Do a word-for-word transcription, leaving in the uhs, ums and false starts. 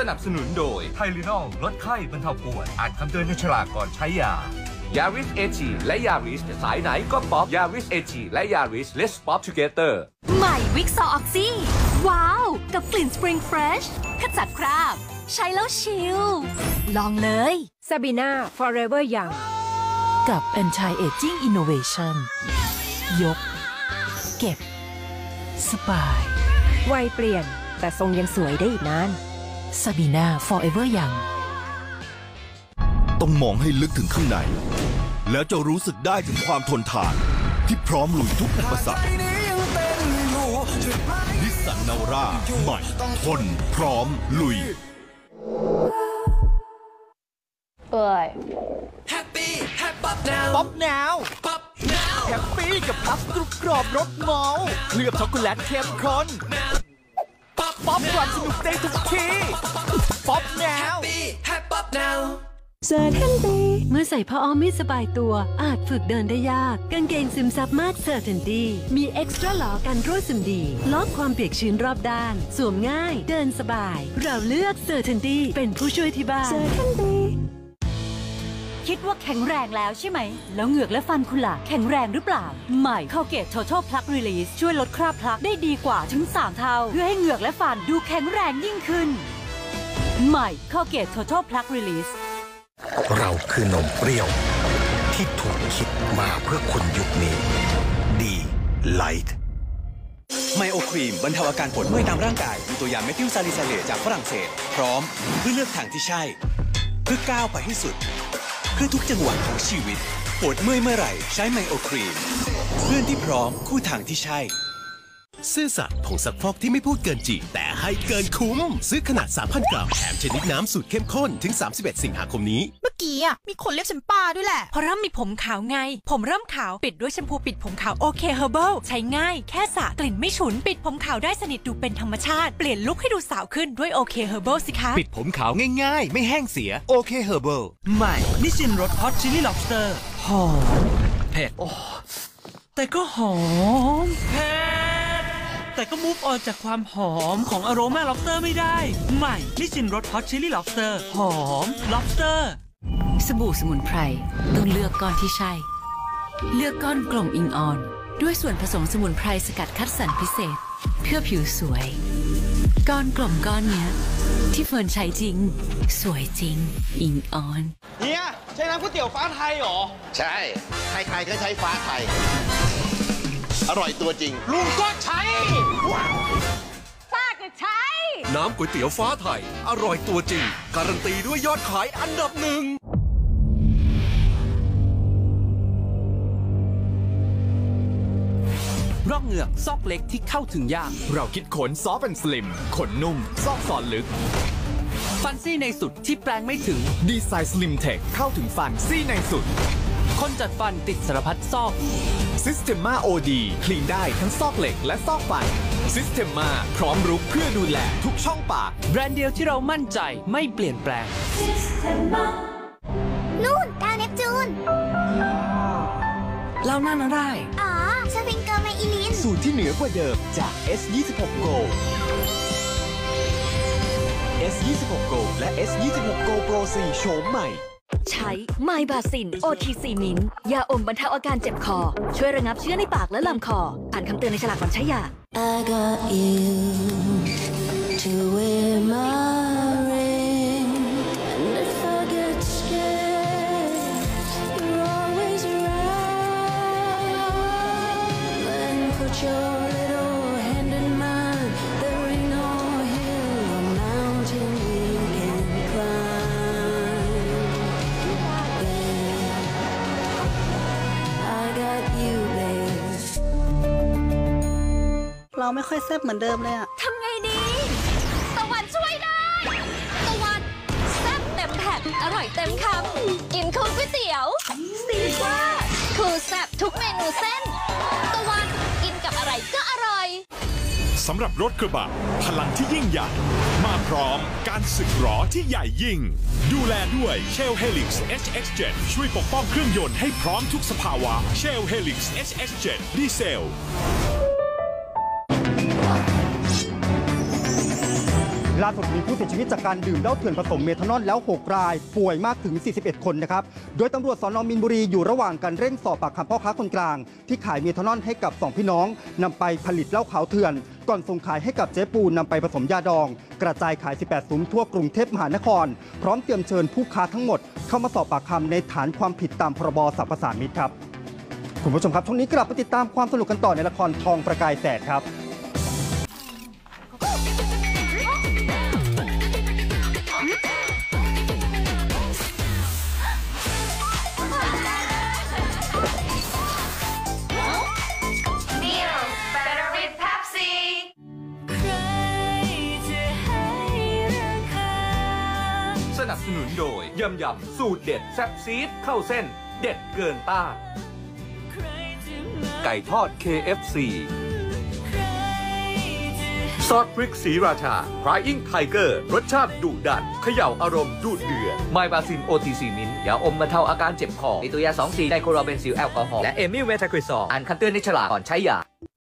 นับสนุนโดยไทลินอลลดไข้บรรเทาปวดอ่านคำเตือนในฉลากก่อนใช้ยายาริสเอจีและยาริสสายไหนก็ป๊อปยาริสเอจีและยาริส Let's Pop Together ใหม่วิกซอออกซี่ว้าวกับกลิ่นสปริงเฟรชขจัดคราบใช้แล้วชิลลองเลยซาบีน่า Forever Young กับ Anti Aging Innovation ยกเก็บสบายวัยเปลี่ยนแต่ทรงยังสวยได้อีกนานซาบีน่า Forever Young ต้องมองให้ลึกถึงข้างในแล้วจะรู้สึกได้ถึงความทนทานที่พร้อมลุยทุกอุปสรรคนิสสันนาวาร่าใหม่ทนพร้อมลุยเอ้ยป๊อปนาวแฮปปี้กับพัฟกรุบกรอบรสเมาเคลือบช็อกโกแลตเข้มข้นป๊อปความสนุกได้ทุกทีป๊อปนาวเซอร์เทนดีเมื่อใส่ผ้าอ้อมไม่สบายตัวอาจฝึกเดินได้ยากกางเกงซึมซับมากเซอร์เทนดีมีเอ็กซ์ตร้าหลอกันรั่วซึมดีลดความเปียกชื้นรอบด้านสวมง่ายเดินสบายเราเลือกเซอร์เทนดีเป็นผู้ช่วยที่บ้านเซอร์เทนดีคิดว่าแข็งแรงแล้วใช่ไหมแล้วเหงือกและฟันคุณล่ะแข็งแรงหรือเปล่าใหม่ Colgate Total Plaque Release ช่วยลดคราบพลักได้ดีกว่าถึงสามเท่าเพื่อให้เหงือกและฟันดูแข็งแรงยิ่งขึ้นใหม่ Colgate Total Plaque Release เราคือนมเปรี้ยวที่ถูกคิดมาเพื่อคนยุคนี้ดีไลท์ไมโอครีมบรรเทาอาการปวดเมื่อยตามร่างกายมีตัวยาเมทิลซาลิซาเลตจากฝรั่งเศสพร้อมเพื่อเลือกทางที่ใช่เพื่อก้าวไปให้สุดเพื่อทุกจังหวะของชีวิตปวดเมื่อยเมื่อไหร่ใช้ไมโอครีมเพื่อนที่พร้อมคู่ทางที่ใช่ซื่อสัตย์ผงซักฟอกที่ไม่พูดเกินจริงแต่ให้เกินคุ้มซื้อขนาด สามพัน กรัมแถมชนิดน้ำสูตรเข้มข้นถึงสามสิบเอ็ดสิงหาคมนี้เมื่อกี้อ่ะมีคนเรียกฉันป้าด้วยแหละเพราะเริ่มมีผมขาวไงผมเริ่มขาวปิดด้วยแชมพูปิดผมขาวโอเคเฮอร์เบิลใช้ง่ายแค่สระกลิ่นไม่ฉุนปิดผมขาวได้สนิทดูเป็นธรรมชาติเปลี่ยนลุคให้ดูสาวขึ้นด้วยโอเคเฮอร์เบิลสิคะปิดผมขาวง่ายๆไม่แห้งเสียโอเคเฮอร์เบิลใหม่นิชินรสฮอตชิลลี่ล็อบสเตอร์หอมเผ็ดแต่ก็หอมเผ็ดแต่ก็มูฟออนจากความหอมของอโรมาล็อบสเตอร์ไม่ได้ใหม่นิชินรสฮอตชิลลี่ล็อบสเตอร์หอมล็อบสเตอร์สบู่สมุนไพรต้องเลือกก้อนที่ใช่เลือกก้อนกลมอิงออนด้วยส่วนผสมสมุนไพรสกัดคัดสรรพิเศษเพื่อผิวสวยก้อนกลมก้อนเนี้ยที่เฟิร์นใช้จริงสวยจริงอิงออนเฮียใช้น้ำก๋วยเตี๋ยวฟ้าไทยหรอใช่ใครๆก็ใช้ฟ้าไทยอร่อยตัวจริงลุงก็ใช้ป้าก็ใช้น้ำก๋วยเตี๋ยวฟ้าไทยอร่อยตัวจริงการันตีด้วยยอดขายอันดับหนึ่งร่องเหงือกซอกเล็กที่เข้าถึงยากเราคิดขนซอฟต์แอนด์สลิมขนนุ่มซอกซอนลึกฟันซี่ในสุดที่แปลงไม่ถึงดีไซน์สลิมเทคเข้าถึงฟันซี่ในสุดคนจัดฟันติดสารพัดซอก Systema โอ ดี คลีนได้ทั้งซอกเหล็กและซอกฟัน Systema พร้อมรุกเพื่อดูแลทุกช่องปากแบรนด์เดียวที่เรามั่นใจไม่เปลี่ยนแปลง Systema นู่นดาวเนปจูนเรานั่นอะไรอ๋อสปริงเกอร์ไมอิลินสูตรที่เหนือกว่าเดิมจาก เอส ยี่สิบหก Go เอส ยี่สิบหก Go และ เอส ยี่สิบหก Go Pro สี่โฉมใหม่ใช้ไมบาซิน โอ ที ซี มินยาอมบรรเทาอาการเจ็บคอช่วยระงับเชื้อในปากและลำคออ่านคำเตือนในฉลากก่อนใช้ยา I got you to wear my ring and if I get scared you're always around and put your little hand in mine there ain't no hill or mountain we can climb เราไม่ค่อยแซ่บเหมือนเดิมเลยอะทำไงดีตะวันช่วยได้ตะวันแซ่บเต็มแผ่นอร่อยเต็มคำกินคู่ก๋วยเตี๋ยวซีซ่าคือแซ่บทุกเมนูเส้นตะวันกินกับอะไรก็อร่อยสำหรับรถกระบะพลังที่ยิ่งใหญ่มาพร้อมการสึกหรอที่ใหญ่ยิ่งดูแลด้วย Shell Helix เอช เอ็กซ์ เจ็ด ช่วยปกป้องเครื่องยนต์ให้พร้อมทุกสภาวะ Shell Helix เอช เอ็กซ์ เจ็ด ดีเซลล่าสุดมีผู้เสียชีวิตจากการดื่มเหล้าเถื่อนผสมเมทานอลแล้วหกรายป่วยมากถึงสี่สิบเอ็ดคนนะครับโดยตำรวจสน.มีนบุรีอยู่ระหว่างการเร่งสอบปากคำพ่อค้าคนกลางที่ขายเมทานอลให้กับสองพี่น้องนำไปผลิตเหล้าขาวเถื่อนก่อนส่งขายให้กับเจ๊ปูนำไปผสมยาดองกระจายขายสิบแปดซุ้มทั่วกรุงเทพมหานครพร้อมเตรียมเชิญผู้ค้าทั้งหมดเข้ามาสอบปากคำในฐานความผิดตามพรบสรรพสามิตครับคุณผู้ชมครับช่วงนี้กลับมาติดตามความสนุกกันต่อในละครทองประกายแสดครับสนับสนุนโดยยำยำสูตรเด็ดแซ่บซีดเข้าเส้นเด็ดเกินต้านไก่ทอด เค เอฟ ซี ซอสพริกสีราชา Flying Tiger รสชาติดุดันเขย่าอารมณ์ดูดเดือดไมบาซิน โอ ที ซี มินยาอมบรรเทาอาการเจ็บคอมีตัวยา สอง สี่ ไดโคลอเบนซิลแอลกอฮอล์และเอมิลเมทาคริซอลอ่านคำเตือนในฉลากก่อนใช้ยา